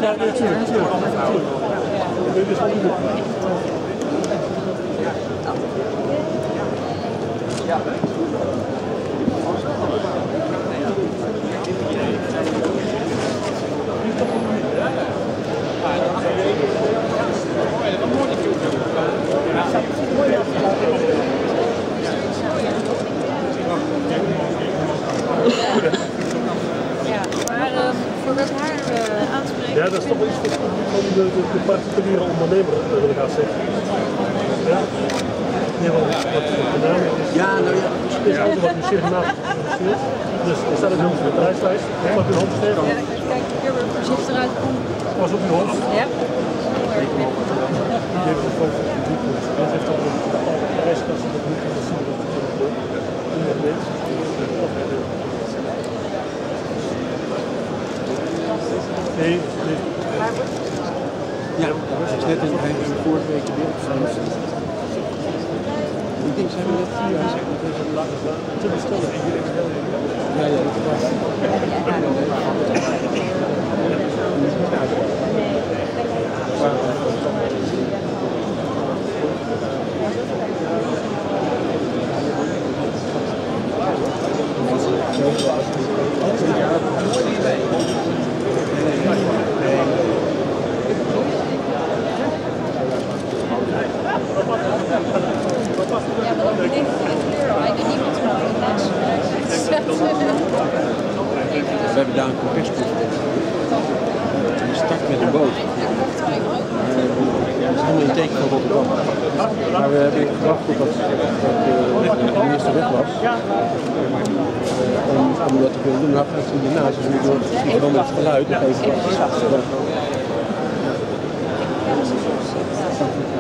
Ja, dat is toch iets van de particuliere ondernemer, wil ik zeggen. Ja. Nee, wat de naam is. Ja, nou ja. Het is ook wat u Suriname geïnteresseerd. Dus er staat ook op de prijslijst. Mag u uw hand geven? Ja, kijk, ik heb er voorzichtig uit. Was op uw hand? Ja. Dat heeft ook een bepaalde prijsklasse dat niet kunnen zien dat het weet. Nee, nee. Ja, dat is net in vorige week de beeld. Ik denk, zijn we net 4 jaar te bestellen. Ja, ja, dat was. We hebben daar een compresproef. Je start met een boot. Dat is helemaal een teken van Rotterdam. Maar we hebben gewacht totdat de minister weg was. Om dat te kunnen doen. Nou gaat hij hiernaast. Dus we moeten dan met het geluid nog even wachten.